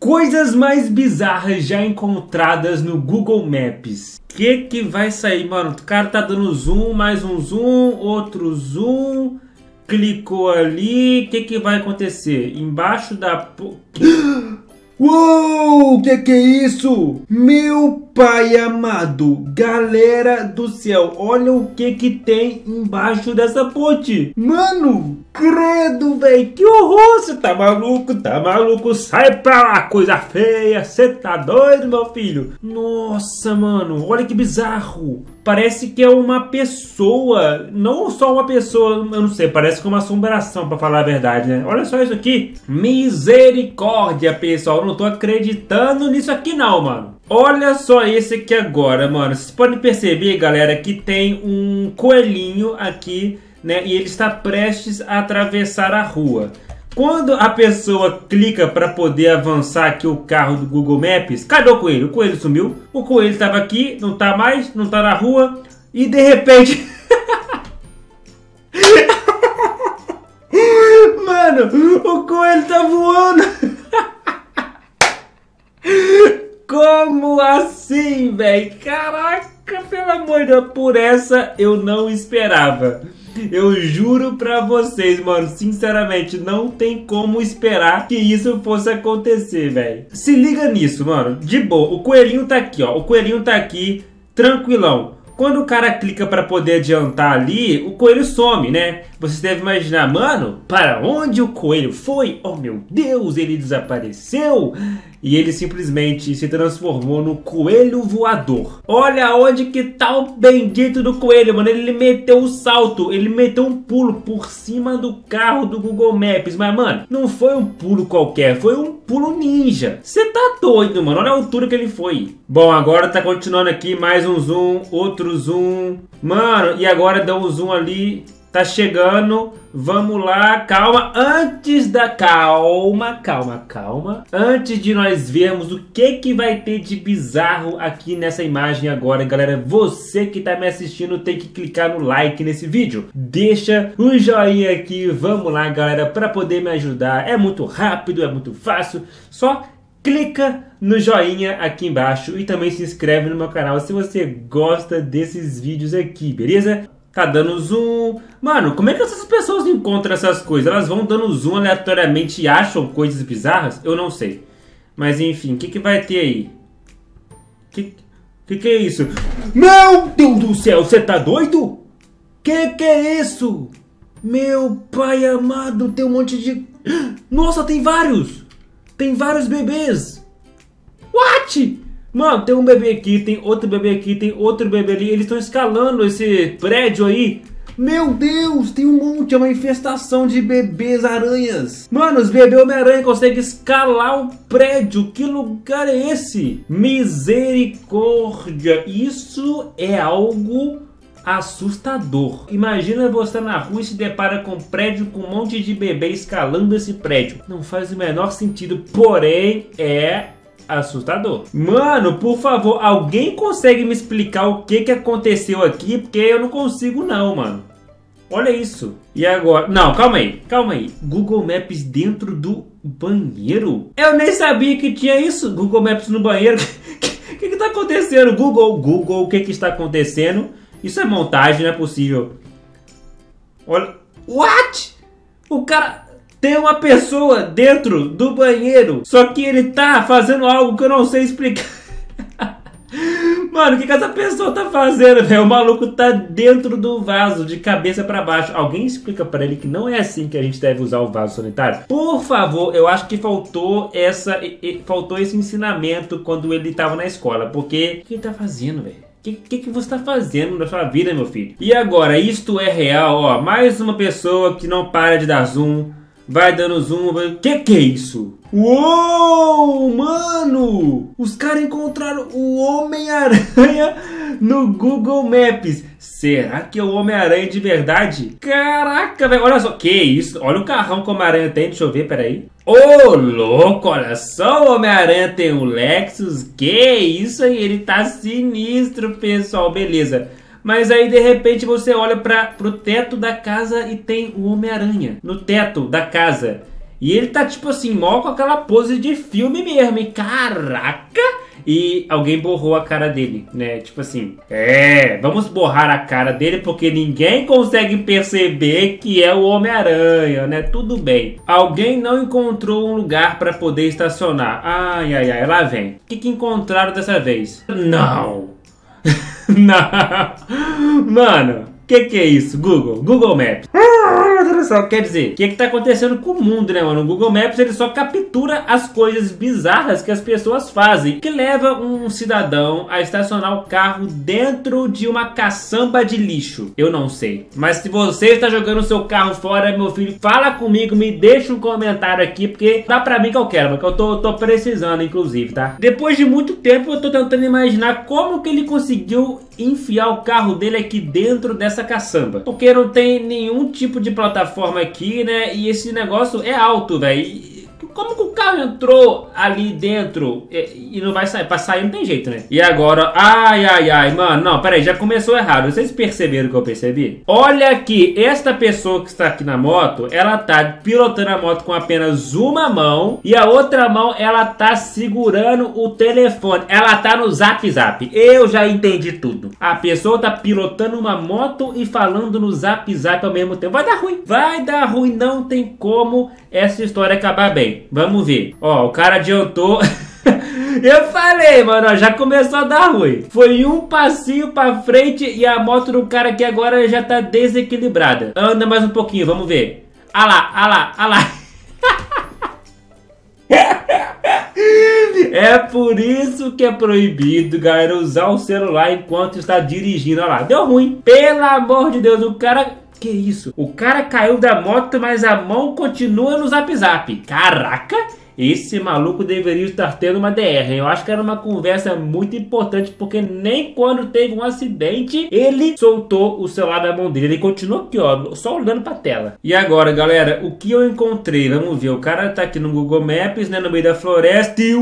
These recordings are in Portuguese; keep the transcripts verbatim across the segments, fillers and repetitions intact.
Coisas mais bizarras já encontradas no Google Maps. O que que vai sair, mano? O cara tá dando zoom, mais um zoom, outro zoom. Clicou ali. O que que vai acontecer? Embaixo da... Uou, que que é isso? Meu pai amado, galera do céu, olha o que que tem embaixo dessa ponte. Mano, credo, velho, que horror, você tá maluco, tá maluco, sai pra lá, coisa feia, você tá doido, meu filho? Nossa, mano, olha que bizarro. Parece que é uma pessoa, não só uma pessoa, eu não sei, parece que é uma assombração, pra falar a verdade, né? Olha só isso aqui, misericórdia, pessoal, eu não tô acreditando nisso aqui não, mano. Olha só esse aqui agora, mano, vocês podem perceber, galera, que tem um coelhinho aqui, né, e ele está prestes a atravessar a rua. Quando a pessoa clica para poder avançar aqui o carro do Google Maps, cadê o coelho? O coelho sumiu. O coelho estava aqui, não está mais, não está na rua. E de repente... Mano, o coelho tá voando. Como assim, velho? Caraca, pelo amor de Deus, por essa eu não esperava. Eu juro pra vocês, mano, sinceramente, não tem como esperar que isso fosse acontecer, velho. Se liga nisso, mano, de boa, o coelhinho tá aqui, ó, o coelhinho tá aqui, tranquilão. Quando o cara clica pra poder adiantar ali, o coelho some, né? Você deve imaginar, mano, para onde o coelho foi? Oh, meu Deus, ele desapareceu. E ele simplesmente se transformou no coelho voador. Olha onde que tá o bendito do coelho, mano. Ele meteu um salto, ele meteu um pulo por cima do carro do Google Maps. Mas, mano, não foi um pulo qualquer, foi um pulo ninja. Você tá doido, mano. Olha a altura que ele foi. Bom, agora tá continuando aqui, mais um zoom, outro zoom. Mano, e agora dá um zoom ali. Tá chegando, vamos lá, calma, antes da, calma, calma, calma, antes de nós vermos o que que vai ter de bizarro aqui nessa imagem agora, galera, você que tá me assistindo tem que clicar no like nesse vídeo, deixa um joinha aqui, vamos lá, galera, para poder me ajudar, é muito rápido, é muito fácil, só clica no joinha aqui embaixo e também se inscreve no meu canal se você gosta desses vídeos aqui, beleza? Tá dando zoom. Mano, como é que essas pessoas encontram essas coisas? Elas vão dando zoom aleatoriamente e acham coisas bizarras? Eu não sei. Mas enfim, o que que vai ter aí? Que, que que é isso? Meu Deus do céu, você tá doido? Que que é isso? Meu pai amado, tem um monte de... Nossa, tem vários! Tem vários bebês! What? Mano, tem um bebê aqui, tem outro bebê aqui, tem outro bebê ali. Eles estão escalando esse prédio aí. Meu Deus, tem um monte, é uma infestação de bebês aranhas. Mano, os bebês Homem-Aranha conseguem escalar o prédio. Que lugar é esse? Misericórdia. Isso é algo assustador. Imagina você na rua e se depara com um prédio com um monte de bebê escalando esse prédio. Não faz o menor sentido, porém é... assustador. Mano, por favor, alguém consegue me explicar o que que aconteceu aqui? Porque eu não consigo não, mano. Olha isso. E agora? Não, calma aí, calma aí. Google Maps dentro do banheiro? Eu nem sabia que tinha isso. Google Maps no banheiro. O que, que que tá acontecendo? Google, Google, o que que está acontecendo? Isso é montagem, não é possível. Olha. What? O cara... Tem uma pessoa dentro do banheiro, só que ele tá fazendo algo que eu não sei explicar. Mano, o que, que essa pessoa tá fazendo, velho? O maluco tá dentro do vaso, de cabeça pra baixo. Alguém explica pra ele que não é assim que a gente deve usar o vaso sanitário? Por favor, eu acho que faltou essa, faltou esse ensinamento quando ele tava na escola. Porque, o que ele tá fazendo, velho? O que, que, que você tá fazendo na sua vida, meu filho? E agora, isto é real, ó. Mais uma pessoa que não para de dar zoom. Vai dando zoom, vai... Que que é isso? Uou, mano! Os caras encontraram o Homem-Aranha no Google Maps. Será que é o Homem-Aranha de verdade? Caraca, velho, olha só. Que isso? Olha o carrão que o Homem-Aranha tem, deixa eu ver, peraí. Ô, louco, olha só, o Homem-Aranha tem um Lexus. Que isso aí, ele tá sinistro, pessoal, beleza. Mas aí de repente você olha para pro teto da casa e tem o Homem-Aranha no teto da casa. E ele tá tipo assim, mó com aquela pose de filme mesmo, hein? Caraca! E alguém borrou a cara dele, né? Tipo assim, é, vamos borrar a cara dele porque ninguém consegue perceber que é o Homem-Aranha, né? Tudo bem. Alguém não encontrou um lugar para poder estacionar. Ai, ai, ai, lá vem. O que, que encontraram dessa vez? Não! Não! Mano, o que, que é isso? Google, Google Maps. Quer dizer, o que, que tá acontecendo com o mundo, né, mano? O Google Maps ele só captura as coisas bizarras que as pessoas fazem, que leva um cidadão a estacionar o carro dentro de uma caçamba de lixo. Eu não sei. Mas se você está jogando o seu carro fora, meu filho, fala comigo, me deixa um comentário aqui, porque dá pra mim que eu quero, porque eu tô, tô precisando, inclusive, tá? Depois de muito tempo, eu tô tentando imaginar como que ele conseguiu enfiar o carro dele aqui dentro dessa caçamba. Porque não tem nenhum tipo de plataforma aqui, né? E esse negócio é alto, velho. Como que o carro entrou ali dentro e, e não vai sair? Pra sair não tem jeito, né? E agora, ai, ai, ai, mano, não, peraí, já começou errado. Vocês perceberam o que eu percebi? Olha aqui, esta pessoa que está aqui na moto, ela tá pilotando a moto com apenas uma mão e a outra mão, ela tá segurando o telefone. Ela tá no Zap Zap. Eu já entendi tudo. A pessoa tá pilotando uma moto e falando no Zap Zap ao mesmo tempo. Vai dar ruim. Vai dar ruim, não tem como essa história acabar bem. Vamos ver. Ó, o cara adiantou. Eu falei, mano, ó, já começou a dar ruim. Foi um passinho pra frente e a moto do cara aqui agora já tá desequilibrada. Anda mais um pouquinho, vamos ver. Ah lá, ah lá, ah lá. É por isso que é proibido, galera, usar o celular enquanto está dirigindo. Olha lá, deu ruim. Pelo amor de Deus, o cara... Que isso? O cara caiu da moto, mas a mão continua no Zap Zap. Caraca! Esse maluco deveria estar tendo uma D R, hein? Eu acho que era uma conversa muito importante, porque nem quando teve um acidente, ele soltou o celular da mão dele. Ele continuou aqui, ó, só olhando pra tela. E agora, galera, o que eu encontrei? Vamos ver, o cara tá aqui no Google Maps, né, no meio da floresta e...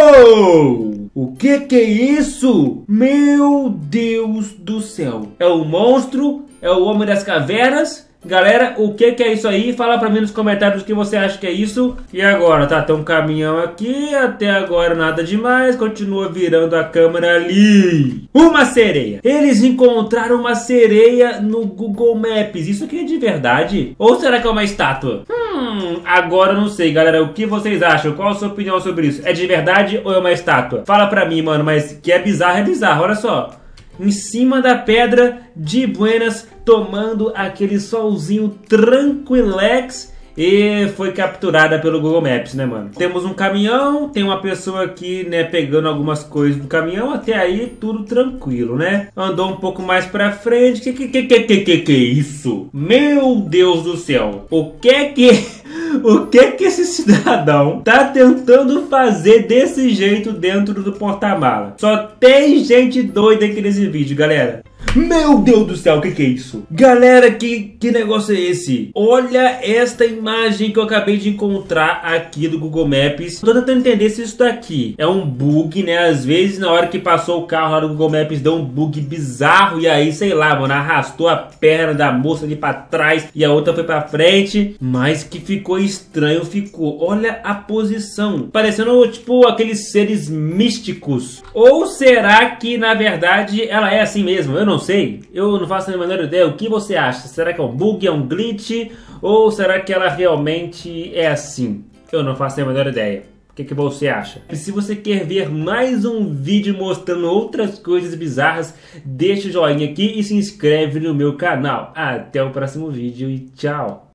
Uou! O que que é isso? Meu Deus do céu! É o monstro? É o Homem das Cavernas? Galera, o que que é isso aí? Fala pra mim nos comentários o que você acha que é isso. E agora, tá, tem um caminhão aqui. Até agora nada demais. Continua virando a câmera ali. Uma sereia. Eles encontraram uma sereia no Google Maps. Isso aqui é de verdade? Ou será que é uma estátua? Hum, agora eu não sei, galera. O que vocês acham? Qual a sua opinião sobre isso? É de verdade ou é uma estátua? Fala pra mim, mano, mas que é bizarro, é bizarro. Olha só. Em cima da pedra, de buenas, tomando aquele solzinho tranquilex, e foi capturada pelo Google Maps, né, mano? Temos um caminhão, tem uma pessoa aqui, né, pegando algumas coisas do caminhão, até aí tudo tranquilo, né? Andou um pouco mais pra frente, que que que que que que que isso? Meu Deus do céu! O que que... O que que esse cidadão tá tentando fazer desse jeito dentro do porta-mala? Só tem gente doida aqui nesse vídeo, galera. Meu Deus do céu, o que que é isso? Galera, que, que negócio é esse? Olha esta imagem que eu acabei de encontrar aqui do Google Maps. Tô tentando entender se isso daqui é um bug, né? Às vezes, na hora que passou o carro lá do Google Maps, deu um bug bizarro. E aí, sei lá, mano, arrastou a perna da moça ali pra trás e a outra foi pra frente. Mas que ficou estranho, ficou. Olha a posição. Parecendo, tipo, aqueles seres místicos. Ou será que, na verdade, ela é assim mesmo? Eu não sei. Sei, eu não faço a menor ideia. O que você acha? Será que é um bug, é um glitch? Ou será que ela realmente é assim? Eu não faço a menor ideia. O que que você acha? E se você quer ver mais um vídeo mostrando outras coisas bizarras, deixa o joinha aqui e se inscreve no meu canal. Até o próximo vídeo e tchau!